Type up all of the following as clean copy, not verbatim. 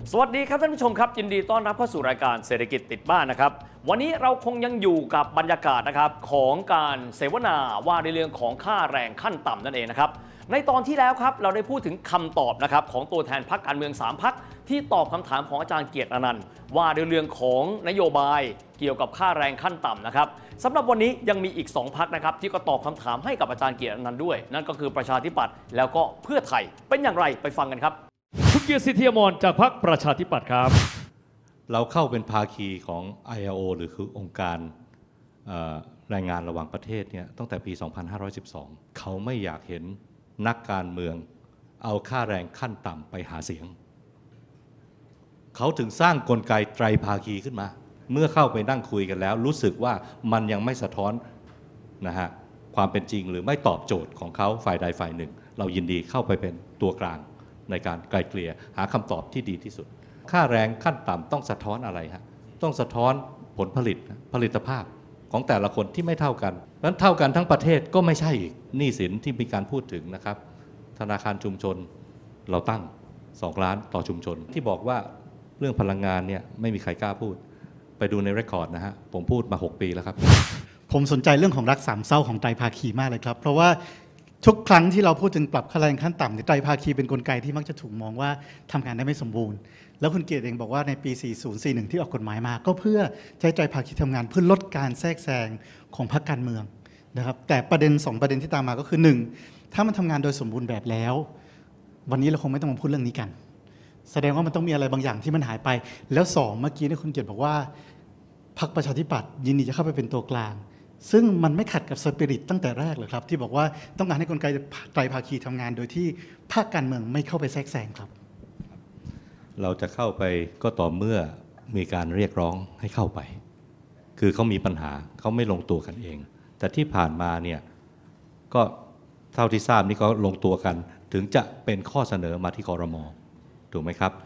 สวัสดีครับท่านผู้ชมครับยินดีต้อนรับเข้าสู่รายการเศรษฐกิจติดบ้านนะครับวันนี้เราคงยังอยู่กับบรรยากาศนะครับของการเสวนาว่าในเรื่องของค่าแรงขั้นต่ำนั่นเองนะครับในตอนที่แล้วครับเราได้พูดถึงคำตอบนะครับของตัวแทนพรรคการเมือง3พรรคที่ตอบคำถามของอาจารย์เกียรติอนันต์ว่าในเรื่องของนโยบายเกี่ยวกับค่าแรงขั้นต่ำนะครับสำหรับวันนี้ยังมีอีก2พรรคนะครับที่ก็ตอบคำถามให้กับอาจารย์เกียรติอนันต์ด้วยนั่นก็คือประชาธิปัตย์แล้วก็เพื่อไทยเป็นอย่างไรไปฟังกันครับคุณเกียรติสิทธิอมรจากพรรคประชาธิปัตย์ครับเราเข้าเป็นภาคีของ ILO หรือคือองค์การแรงงานระหว่างประเทศเนี่ยตั้งแต่ปี 2512 เขาไม่อยากเห็นนักการเมืองเอาค่าแรงขั้นต่ำไปหาเสียงเขาถึงสร้างกลไกไตรภาคีขึ้นมาเมื่อเข้าไปนั่งคุยกันแล้วรู้สึกว่ามันยังไม่สะท้อนนะฮะความเป็นจริงหรือไม่ตอบโจทย์ของเขาฝ่ายใดฝ่ายหนึ่งเรายินดีเข้าไปเป็นตัวกลางในการไกลเกลี่ยหาคำตอบที่ดีที่สุดค่าแรงขั้นต่ำต้องสะท้อนอะไรฮะต้องสะท้อนผลผลิตผลิตภาพของแต่ละคนที่ไม่เท่ากันนั้นเท่ากันทั้งประเทศก็ไม่ใช่อีกหนี้สินที่มีการพูดถึงนะครับธนาคารชุมชนเราตั้ง2 ล้านต่อชุมชนที่บอกว่าเรื่องพลังงานเนี่ยไม่มีใครกล้าพูดไปดูในเรคคอร์ดนะฮะผมพูดมา6 ปีแล้วครับผมสนใจเรื่องของรักสามเศร้าของไตรภาคีมากเลยครับเพราะว่าทุกครั้งที่เราพูดถึงปรับค่าแรงขั้นต่ำในไตรภาคีเป็นกลไกที่มักจะถูกมองว่าทำงานได้ไม่สมบูรณ์แล้วคุณเกียรติเองบอกว่าในปี 4041 ที่ออกกฎหมายมาก็เพื่อใช้ไตรภาคีทำงานเพื่อลดการแทรกแซงของพรรคการเมืองนะครับแต่ประเด็น2ประเด็นที่ตามมาก็คือ1ถ้ามันทำงานโดยสมบูรณ์แบบแล้ววันนี้เราคงไม่ต้องมาพูดเรื่องนี้กันแสดงว่ามันต้องมีอะไรบางอย่างที่มันหายไปแล้ว2เมื่อกี้ที่คุณเกียรติบอกว่าพรรคประชาธิปัตย์ยินดีจะเข้าไปเป็นตัวกลางซึ่งมันไม่ขัดกับสปิริตตั้งแต่แรกเลยครับที่บอกว่าต้องการให้กลไกไตรภาคีทำงานโดยที่ภาคการเมืองไม่เข้าไปแทรกแซงครับเราจะเข้าไปก็ต่อเมื่อมีการเรียกร้องให้เข้าไปคือเขามีปัญหาเขาไม่ลงตัวกันเองแต่ที่ผ่านมาเนี่ยก็เท่าที่ทราบนี่ก็ลงตัวกันถึงจะเป็นข้อเสนอมาที่ครม.ถูกไหมครับ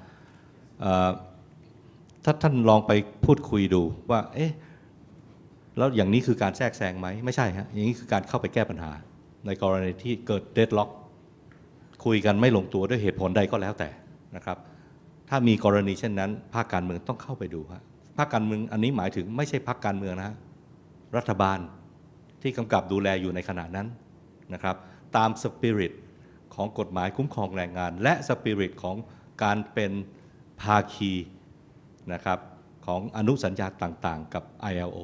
ถ้าท่านลองไปพูดคุยดูว่าเอ๊ะแล้วอย่างนี้คือการแทรกแซงไหมไม่ใช่ฮะอย่างนี้คือการเข้าไปแก้ปัญหาในกรณีที่เกิดเดดล็อกคุยกันไม่ลงตัวด้วยเหตุผลใดก็แล้วแต่นะครับถ้ามีกรณีเช่นนั้นภาคการเมืองต้องเข้าไปดูฮะภาคการเมืองอันนี้หมายถึงไม่ใช่พรรคการเมืองนะฮะรัฐบาลที่กำกับดูแลอยู่ในขณะนั้นนะครับตามสปิริตของกฎหมายคุ้มครองแรงงานและสปิริตของการเป็นภาคีนะครับของอนุสัญญาต่างๆกับ ILO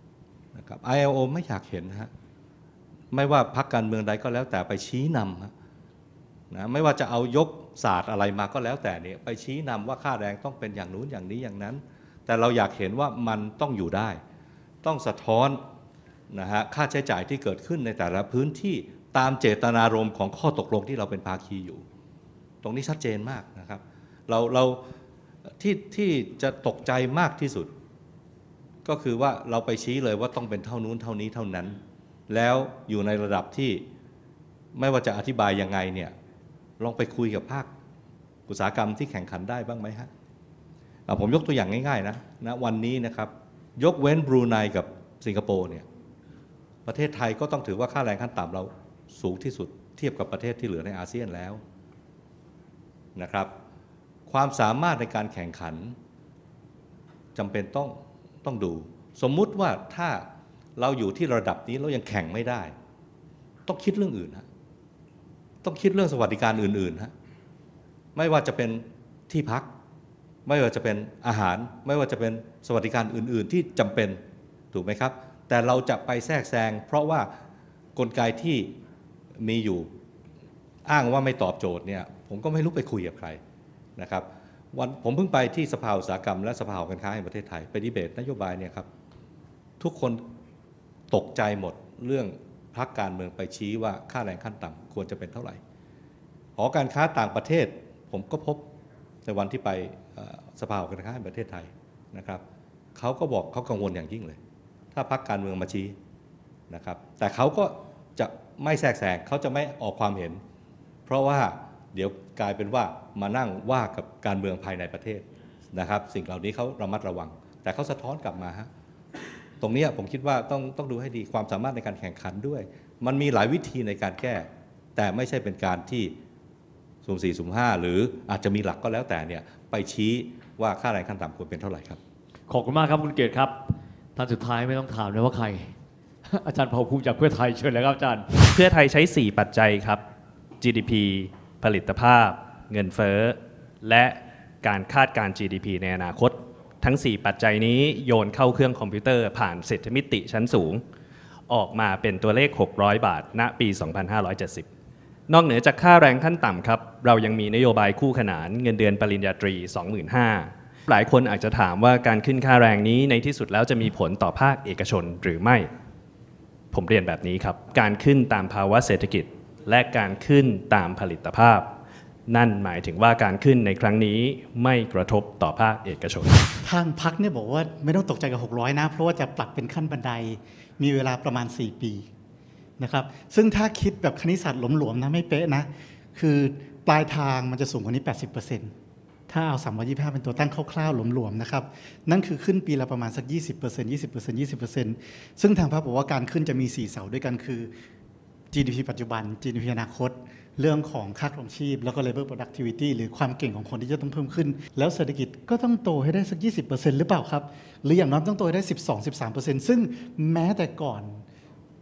ILO ไม่อยากเห็นฮะไม่ว่าพรรคการเมืองใดก็แล้วแต่ไปชี้นำนะไม่ว่าจะเอายกศาสตร์อะไรมาก็แล้วแต่เนี่ยไปชี้นำว่าค่าแรงต้องเป็นอย่างนู้นอย่างนี้อย่างนั้นแต่เราอยากเห็นว่ามันต้องอยู่ได้ต้องสะท้อนนะฮะค่าใช้จ่ายที่เกิดขึ้นในแต่ละพื้นที่ตามเจตนารมณ์ของข้อตกลงที่เราเป็นภาคีอยู่ตรงนี้ชัดเจนมากนะครับเราที่จะตกใจมากที่สุดก็คือว่าเราไปชี้เลยว่าต้องเป็นเท่านู้นเท่านี้เท่านั้นแล้วอยู่ในระดับที่ไม่ว่าจะอธิบายยังไงเนี่ยลองไปคุยกับภาคอุตสาหกรรมที่แข่งขันได้บ้างไหมฮะผมยกตัวอย่างง่ายๆนะวันนี้นะครับยกเว้นบรูไนกับสิงคโปร์เนี่ยประเทศไทยก็ต้องถือว่าค่าแรงขั้นต่ำเราสูงที่สุดเทียบกับประเทศที่เหลือในอาเซียนแล้วนะครับความสามารถในการแข่งขันจำเป็นต้องดูสมมุติว่าถ้าเราอยู่ที่ระดับนี้เรายังแข่งไม่ได้ต้องคิดเรื่องอื่นฮะต้องคิดเรื่องสวัสดิการอื่นๆฮะไม่ว่าจะเป็นที่พักไม่ว่าจะเป็นอาหารไม่ว่าจะเป็นสวัสดิการอื่นๆที่จำเป็นถูกไหมครับแต่เราจะไปแทรกแซงเพราะว่ากลไกที่มีอยู่อ้างว่าไม่ตอบโจทย์เนี่ยผมก็ไม่รู้ไปคุยกับใครนะครับผมเพิ่งไปที่สภาอุตสาหกรรมและสภาหอการค้าแห่งประเทศไทยไปดีเบตนโยบายเนี่ยครับทุกคนตกใจหมดเรื่องพรรคการเมืองไปชี้ว่าค่าแรงขั้นต่ำควรจะเป็นเท่าไหร่หอการค้าต่างประเทศผมก็พบในวันที่ไปสภาหอการค้าแห่งประเทศไทยนะครับเขาก็บอกเขากังวลอย่างยิ่งเลยถ้าพรรคการเมืองมาชี้นะครับแต่เขาก็จะไม่แทรกแซงเขาจะไม่ออกความเห็นเพราะว่าเดี๋ยวกลายเป็นว่ามานั่งว่ากับการเมืองภายในประเทศนะครับสิ่งเหล่านี้เขาระมัดระวังแต่เขาสะท้อนกลับมาฮะตรงนี้ผมคิดว่าต้องดูให้ดีความสามารถในการแข่งขันด้วยมันมีหลายวิธีในการแก้แต่ไม่ใช่เป็นการที่สุ่ม 4 สุ่ม 5 หรืออาจจะมีหลักก็แล้วแต่เนี่ยไปชี้ว่าค่าแรงขั้นต่ำควรเป็นเท่าไหร่ครับขอบคุณมากครับคุณเกียรติครับท่านสุดท้ายไม่ต้องถามเลยว่าใคร อาจารย์เผ่าภูมิจากเพื่อไทยเชิญเลยครับอาจารย์เพื่อไทยใช้ 4 ปัจจัยครับ GDP ผลิตภาพ เงินเฟ้อ และการคาดการณ์ GDP ในอนาคต ทั้ง 4 ปัจจัยนี้โยนเข้าเครื่องคอมพิวเตอร์ผ่านเศรษฐมิติชั้นสูง ออกมาเป็นตัวเลข 600 บาท ณ ปี 2570 นอกเหนือจากค่าแรงขั้นต่ำครับ เรายังมีนโยบายคู่ขนานเงินเดือนปริญญาตรี 25,000 หลายคนอาจจะถามว่าการขึ้นค่าแรงนี้ในที่สุดแล้วจะมีผลต่อภาคเอกชนหรือไม่ ผมเรียนแบบนี้ครับ การขึ้นตามภาวะเศรษฐกิจและการขึ้นตามผลิตภาพ นั่นหมายถึงว่าการขึ้นในครั้งนี้ไม่กระทบต่อภาคเอกชนทางพรรคเนี่ยบอกว่าไม่ต้องตกใจกับ600นะเพราะว่าจะปรับเป็นขั้นบันไดมีเวลาประมาณ4 ปีนะครับซึ่งถ้าคิดแบบคณิตศาสตร์หลวมๆนะไม่เป๊ะนะคือปลายทางมันจะสูงกว่านี้ 80%ถ้าเอา325เป็นตัวตั้งคร่าวๆหลวมๆนะครับนั่นคือขึ้นปีละประมาณสัก 20% ซึ่งทางพรรคบอกว่าการขึ้นจะมี4เสาด้วยกันคือ GDP ปัจจุบัน GDP อนาคตเรื่องของค่าครองชีพแล้วก็ labor productivity หรือความเก่งของคนที่จะต้องเพิ่มขึ้นแล้วเศรษฐกิจก็ต้องโตให้ได้สัก 20% หรือเปล่าครับหรืออย่างน้อยต้องโตให้ได้ 12-13% ซึ่งแม้แต่ก่อนปี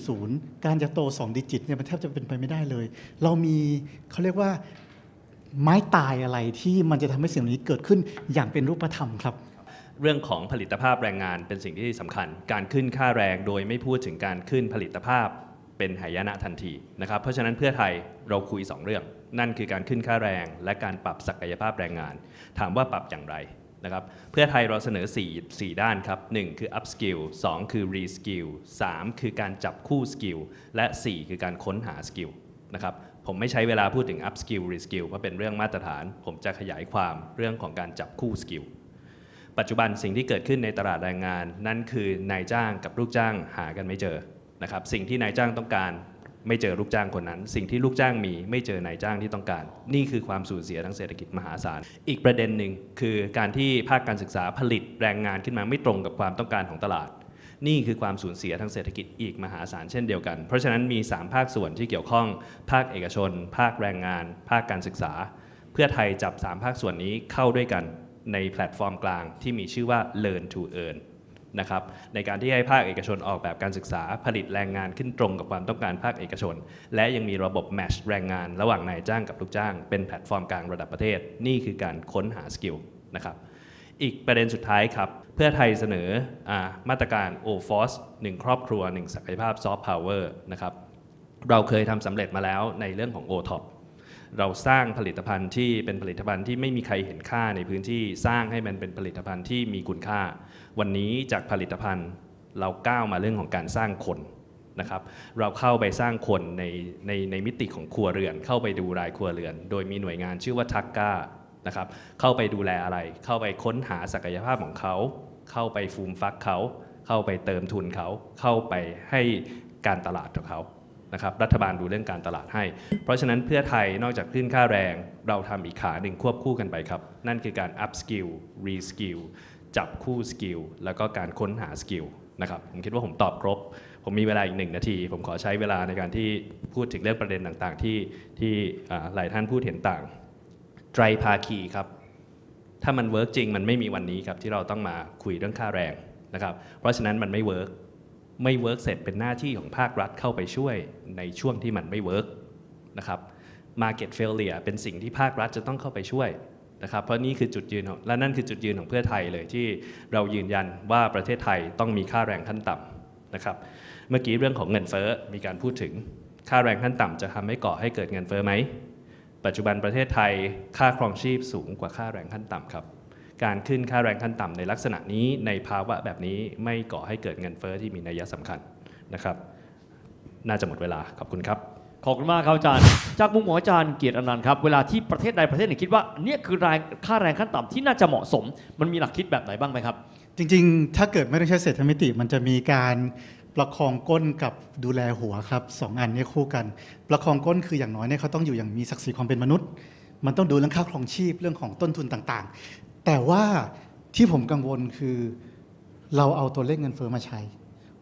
40 การจะโต2 ดิจิตเนี่ยมันแทบจะเป็นไปไม่ได้เลยเรามีเขาเรียกว่าไม้ตายอะไรที่มันจะทำให้สิ่งนี้เกิดขึ้นอย่างเป็นรูปธรรมครับเรื่องของผลิตภาพแรงงานเป็นสิ่งที่สำคัญการขึ้นค่าแรงโดยไม่พูดถึงการขึ้นผลิตภาพเป็นหายนะทันทีนะครับเพราะฉะนั้นเพื่อไทยเราคุย2 เรื่องนั่นคือการขึ้นค่าแรงและการปรับศักยภาพแรงงานถามว่าปรับอย่างไรนะครับเพื่อไทยเราเสนอ4ด้านครับ1คือ up skill 2คือ re skill 3คือการจับคู่ skill และ4คือการค้นหา skill นะครับผมไม่ใช้เวลาพูดถึง up skill re skill เพราะเป็นเรื่องมาตรฐานผมจะขยายความเรื่องของการจับคู่ skill ปัจจุบันสิ่งที่เกิดขึ้นในตลาดแรงงานนั่นคือนายจ้างกับลูกจ้างหากันไม่เจอนะครับสิ่งที่นายจ้างต้องการไม่เจอลูกจ้างคนนั้นสิ่งที่ลูกจ้างมีไม่เจอนายจ้างที่ต้องการนี่คือความสูญเสียทางเศรษฐกิจมหาศาลอีกประเด็นหนึ่งคือการที่ภาคการศึกษาผลิตแรงงานขึ้นมาไม่ตรงกับความต้องการของตลาดนี่คือความสูญเสียทางเศรษฐกิจอีกมหาศาลเช่นเดียวกันเพราะฉะนั้นมี3ภาคส่วนที่เกี่ยวข้องภาคเอกชนภาคแรงงานภาคการศึกษาเพื่อไทยจับ3ภาคส่วนนี้เข้าด้วยกันในแพลตฟอร์มกลางที่มีชื่อว่า Learn to Earn นะครับในการที่ให้ภาคเอกชนออกแบบการศึกษาผลิตแรงงานขึ้นตรงกับความต้องการภาคเอกชนและยังมีระบบแมชแรงงานระหว่างนายจ้างกับลูกจ้างเป็นแพลตฟอร์มกลางระดับประเทศนี่คือการค้นหาสกิลนะครับอีกประเด็นสุดท้ายครับเพื่อไทยเสนอมาตรการ OFOS 1 ครอบครัว 1 ศักยภาพซอฟต์พาวเวอร์นะครับเราเคยทำสำเร็จมาแล้วในเรื่องของ OTOP เราสร้างผลิตภัณฑ์ที่เป็นผลิตภัณฑ์ที่ไม่มีใครเห็นค่าในพื้นที่สร้างให้มันเป็นผลิตภัณฑ์ที่มีคุณค่าวันนี้จากผลิตภัณฑ์เราก้าวมาเรื่องของการสร้างคนนะครับเราเข้าไปสร้างคนในมิติของครัวเรือนเข้าไปดูรายครัวเรือนโดยมีหน่วยงานชื่อว่าทักก้านะครับเข้าไปดูแลอะไรเข้าไปค้นหาศักยภาพของเขาเข้าไปฟูมฟักเขาเข้าไปเติมทุนเขาเข้าไปให้การตลาดของเขานะครับรัฐบาลดูเรื่องการตลาดให้เพราะฉะนั้นเพื่อไทยนอกจากขึ้นค่าแรงเราทำอีกขาหนึ่งควบคู่กันไปครับนั่นคือการ up skill re skill จับคู่สกิลแล้วก็การค้นหาสกิลนะครับผมคิดว่าผมตอบครบผมมีเวลาอีก1 นาทีผมขอใช้เวลาในการที่พูดถึงเรื่องประเด็นต่างๆที่หลายท่านพูดเห็นต่างไตรภาคีครับถ้ามันเวิร์กจริงมันไม่มีวันนี้ครับที่เราต้องมาคุยเรื่องค่าแรงนะครับเพราะฉะนั้นมันไม่เวิร์กเสร็จเป็นหน้าที่ของภาครัฐเข้าไปช่วยในช่วงที่มันไม่เวิร์กนะครับ market failure เป็นสิ่งที่ภาครัฐจะต้องเข้าไปช่วยนะครับเพราะนี่คือจุดยืนและนั่นคือจุดยืนของเพื่อไทยเลยที่เรายืนยันว่าประเทศไทยต้องมีค่าแรงขั้นต่ำนะครับเมื่อกี้เรื่องของเงินเฟ้อมีการพูดถึงค่าแรงขั้นต่ำจะทำให้ก่อให้เกิดเงินเฟ้อไหมปัจจุบันประเทศไทยค่าครองชีพสูงกว่าค่าแรงขั้นต่ำครับการขึ้นค่าแรงขั้นต่ำในลักษณะนี้ในภาวะแบบนี้ไม่ก่อให้เกิดเงินเฟ้อที่มีนัยสำคัญนะครับน่าจะหมดเวลาขอบคุณครับขอบคุณมากครับอาจารย์จากมุมของอาจารย์เกียรติอนันต์ครับเวลาที่ประเทศใดประเทศหนึ่งคิดว่าเนี่ยคือค่าแรงขั้นต่ำที่น่าจะเหมาะสมมันมีหลักคิดแบบไหนบ้างไหมครับจริงๆถ้าเกิดไม่ได้ใช้เศรษฐมิติมันจะมีการประคองก้นกับดูแลหัวครับ2 อันนี้คู่กันประคองก้นคืออย่างน้อยเนี่ยเขาต้องอยู่อย่างมีศักดิ์ศรีความเป็นมนุษย์มันต้องดูเรื่องค่าครองชีพเรื่องของต้นทุนต่างๆแต่ว่าที่ผมกังวลคือเราเอาตัวเลขเงินเฟ้อมาใช้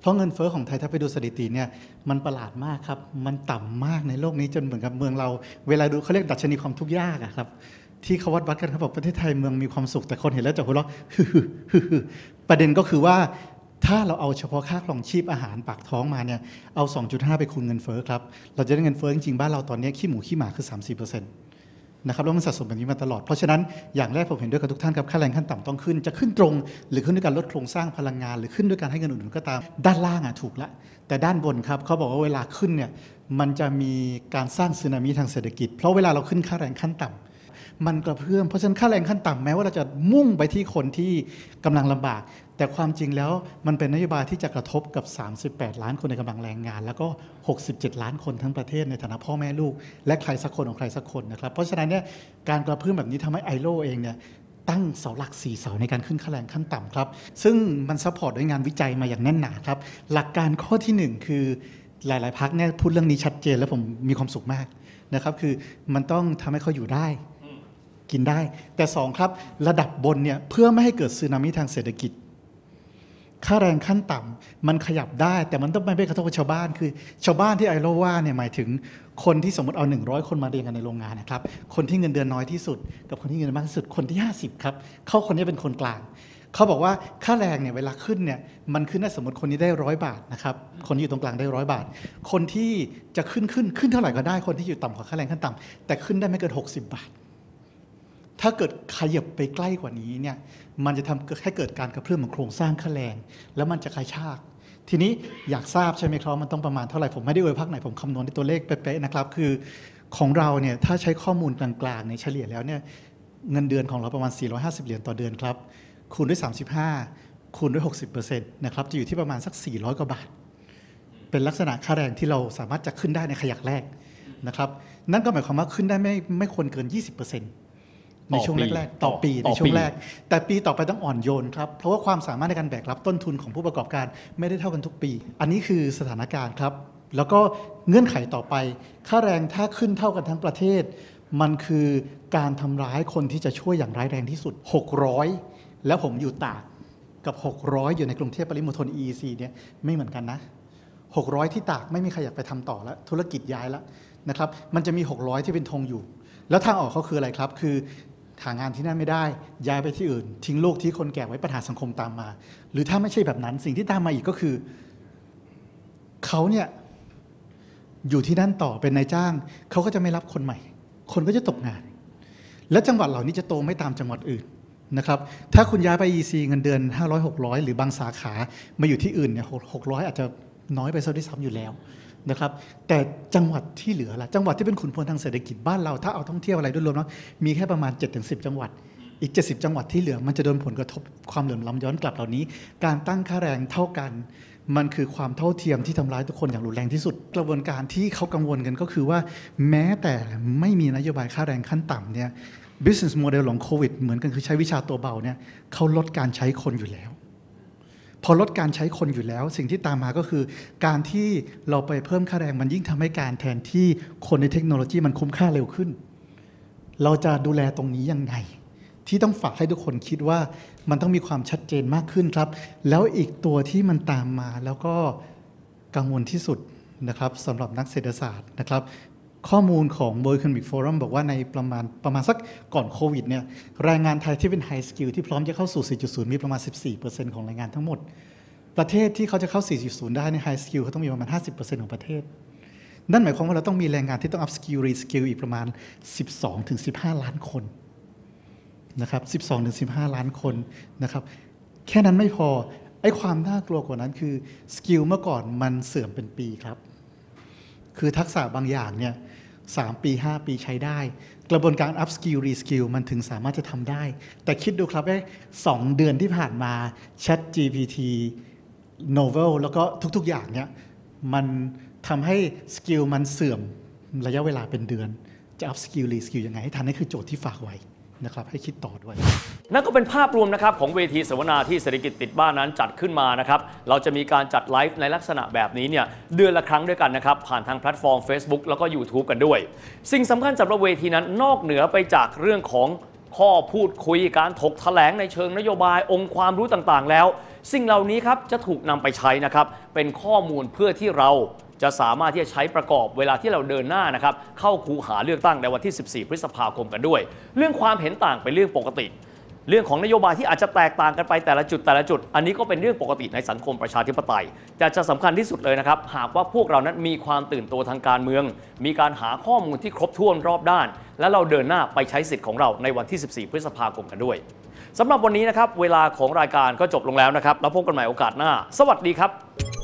เพราะเงินเฟ้อของไทยถ้าไปดูสถิติเนี่ยมันประหลาดมากครับมันต่ำมากในโลกนี้จนเหมือนกับเมืองเราเวลาดูเขาเรียกดัชนีความทุกข์ยากอะครับที่เขาวัดกันเขาบอกประเทศไทยเมืองมีความสุขแต่คนเห็นแล้วจะหัวเราะประเด็นก็คือว่าถ้าเราเอาเฉพาะค่าครองชีพอาหารปากท้องมาเนี่ยเอา 2.5 ไปคูณเงินเฟ้อครับเราจะได้เงินเฟ้อจริงๆบ้านเราตอนนี้ขี้หมูขี้หมาคือ 30%นะครับแล้วมันสะสมแบบนี้มาตลอดเพราะฉะนั้นอย่างแรกผมเห็นด้วยกับทุกท่านครับค่าแรงขั้นต่ำต้องขึ้นจะขึ้นตรงหรือขึ้นด้วยการลดโครงสร้างพลังงานหรือขึ้นด้วยการให้เงินอุดหนุนก็ตามด้านล่างถูกละแต่ด้านบนครับเขาบอกว่าเวลาขึ้นเนี่ยมันจะมีการสร้างสึนามิทางเศรษฐกิจเพราะเวลาเราขึ้นค่าแรงขั้นต่ำมันกระเพื่อมเพราะฉะนั้นค่าแรงขั้นต่ำแม้ว่าเราจะมุ่งไปที่คนที่กำลังลำบากแต่ความจริงแล้วมันเป็นนโยบายที่จะกระทบกับ38ล้านคนในกำลังแรงงานแล้วก็67ล้านคนทั้งประเทศในฐานะพ่อแม่ลูกและใครสักคนของใครสักคนนะครับเพราะฉะนั้นเนี่ยการกระเพื่อมแบบนี้ทำให้ไอโลเองเนี่ยตั้งเสาหลัก4เสาในการขึ้นค่าแรงขั้นต่ำครับซึ่งมันซัพพอร์ตด้วยงานวิจัยมาอย่างแน่นหนาครับหลักการข้อที่1คือหลายๆพรรคเนี่ยพูดเรื่องนี้ชัดเจนและผมมีความสุขมากนะครับคือมันต้องทำให้เขาอยู่ได้กินได้แต่2ครับระดับบนเนี่ยเพื่อไม่ให้เกิดสึนามิทางเศรษฐกิจค่าแรงขั้นต่ำมันขยับได้แต่มันต้องไม่กระทบกับชาวบ้านคือชาวบ้านที่ไอโลว่าเนี่ยหมายถึงคนที่สมมติเอา100คนมาเรียนกันในโรงงานนะครับคนที่เงินเดือนน้อยที่สุดกับคนที่เงินเดือนมากที่สุดคนที่50ครับเขาคนนี้เป็นคนกลางเขาบอกว่าค่าแรงเนี่ยเวลาขึ้นเนี่ยมันขึ้นได้สมมติคนนี้ได้100 บาทนะครับคนที่อยู่ตรงกลางได้100 บาทคนที่จะขึ้นเท่าไหร่ก็ได้คนที่อยู่ต่ำกว่าค่าแรงขั้นต่ำแต่ขึ้นได้ไม่เกิน60 บาทถ้าเกิดขยับไปใกล้กว่านี้เนี่ยมันจะทำให้เกิดการกระเพื่อมของโครงสร้างค่าแรงแล้วมันจะกระชากทีนี้อยากทราบใช่ไหมครับมันต้องประมาณเท่าไหร่ผมไม่ได้อวยพรรคไหนผมคำนวณในตัวเลขเป๊ะๆนะครับคือของเราเนี่ยถ้าใช้ข้อมูลกลางๆในเฉลี่ยแล้วเนี่ยเงินเดือนของเราประมาณ450 เหรียญต่อเดือนครับคูณด้วย35คูณด้วย 60% นะครับจะอยู่ที่ประมาณสัก400 กว่าบาทเป็นลักษณะค่าแรงที่เราสามารถจะขึ้นได้ในขยักแรกนะครับนั่นก็หมายความว่าขึ้นได้ไม่ควรเกิน 20%ในช่วงแรกๆต่อปีในช่วงแรกแต่ปีต่อไปต้องอ่อนโยนครับเพราะว่าความสามารถในการแบกรับต้นทุนของผู้ประกอบการไม่ได้เท่ากันทุกปีอันนี้คือสถานการณ์ครับแล้วก็เงื่อนไขต่อไปค่าแรงถ้าขึ้นเท่ากันทั้งประเทศมันคือการทำร้ายคนที่จะช่วยอย่างร้ายแรงที่สุด600แล้วผมอยู่ตากกับ600อยู่ในกรุงเทพปริมณฑล EEC เนี่ยไม่เหมือนกันนะ600ที่ตากไม่มีใครอยากไปทำต่อแล้วธุรกิจย้ายแล้วนะครับมันจะมี600ที่เป็นธงอยู่แล้วทางออกเขาคืออะไรครับคือหางานที่นั่นไม่ได้ย้ายไปที่อื่นทิ้งลูกที่คนแก่ไว้ปัญหาสังคมตามมาหรือถ้าไม่ใช่แบบนั้นสิ่งที่ตามมาอีกก็คือเขาเนี่ยอยู่ที่นั่นต่อเป็นนายจ้างเขาก็จะไม่รับคนใหม่คนก็จะตกงานและจังหวัดเหล่านี้จะโตไม่ตามจังหวัดอื่นนะครับถ้าคุณย้ายไป EC เงินเดือน500-600หรือบางสาขามาอยู่ที่อื่นเนี่ย600อาจจะน้อยไปซะด้วยซ้ำอยู่แล้วนะครับแต่จังหวัดที่เหลือล่ะจังหวัดที่เป็นขุนพลทางเศรษฐกิจบ้านเราถ้าเอาท่องเที่ยวอะไรด้วยรวมแล้วมีแค่ประมาณ 7-10 จังหวัดอีก70 จังหวัดที่เหลือมันจะโดนผลกระทบความเหลื่อมล้ำย้อนกลับเหล่านี้การตั้งค่าแรงเท่ากันมันคือความเท่าเทียมที่ทำร้ายทุกคนอย่างรุนแรงที่สุดกระบวนการที่เขากังวลกันก็คือว่าแม้แต่ไม่มีนโยบายค่าแรงขั้นต่ำเนี่ย business model ของโควิดเหมือนกันคือใช้วิชาตัวเบาเนี่ยเขาลดการใช้คนอยู่แล้วพอลดการใช้คนอยู่แล้วสิ่งที่ตามมาก็คือการที่เราไปเพิ่มค่าแรงมันยิ่งทำให้การแทนที่คนในเทคโนโลยีมันคุ้มค่าเร็วขึ้นเราจะดูแลตรงนี้ยังไงที่ต้องฝากให้ทุกคนคิดว่ามันต้องมีความชัดเจนมากขึ้นครับแล้วอีกตัวที่มันตามมาแล้วก็กังวลที่สุดนะครับสำหรับนักเศรษฐศาสตร์นะครับข้อมูลของ World Economic Forum บอกว่าในประมาณสักก่อนโควิดเนี่ยแรงงานไทยที่เป็น High Skill ที่พร้อมจะเข้าสู่ 4.0 มีประมาณ 14% ของแรงงานทั้งหมดประเทศที่เขาจะเข้า 4.0 ได้ใน High Skill เขาต้องมีประมาณ 50% ของประเทศนั่นหมายความว่าเราต้องมีแรงงานที่ต้อง Up Skill Re Skill อีกประมาณ 12-15 ล้านคนนะครับ 12-15 ล้านคนนะครับแค่นั้นไม่พอไอ้ความน่ากลัวกว่านั้นคือสกิลเมื่อก่อนมันเสื่อมเป็นปีครับคือทักษะบางอย่างเนี่ย3 ปี 5 ปีใช้ได้กระบวนการ up skill re skill มันถึงสามารถจะทำได้แต่คิดดูครับว่า2 เดือนที่ผ่านมา Chat GPT Novel แล้วก็ทุกๆอย่างเนี่ยมันทำให้สกิลมันเสื่อมระยะเวลาเป็นเดือนจะ up skill re skill ยังไงให้ทันนี่คือโจทย์ที่ฝากไว้นะครับให้คิดต่อด้วยนั่นก็เป็นภาพรวมนะครับของเวทีเสวนาที่เศรษฐกิจติดบ้านนั้นจัดขึ้นมานะครับเราจะมีการจัดไลฟ์ในลักษณะแบบนี้เนี่ยเดือนละครั้งด้วยกันนะครับผ่านทางแพลตฟอร์ม Facebook แล้วก็ YouTube กันด้วยสิ่งสำคัญสำหรับเวทีนั้นนอกเหนือไปจากเรื่องของข้อพูดคุยการถกแถลงในเชิงนโยบายองค์ความรู้ต่างๆแล้วสิ่งเหล่านี้ครับจะถูกนำไปใช้นะครับเป็นข้อมูลเพื่อที่เราจะสามารถที่จะใช้ประกอบเวลาที่เราเดินหน้านะครับเข้าคูหาเลือกตั้งในวันที่ 14 พฤษภาคมกันด้วยเรื่องความเห็นต่างเป็นเรื่องปกติเรื่องของนโยบายที่อาจจะแตกต่างกันไปแต่ละจุดอันนี้ก็เป็นเรื่องปกติในสังคมประชาธิปไตยแต่จะสำคัญที่สุดเลยนะครับหากว่าพวกเรานั้นมีความตื่นตัวทางการเมืองมีการหาข้อมูลที่ครบถ้วนรอบด้านและเราเดินหน้าไปใช้สิทธิ์ของเราในวันที่ 14 พฤษภาคมกันด้วยสำหรับวันนี้นะครับเวลาของรายการก็จบลงแล้วนะครับแล้วพบกันใหม่โอกาสหน้าสวัสดีครับ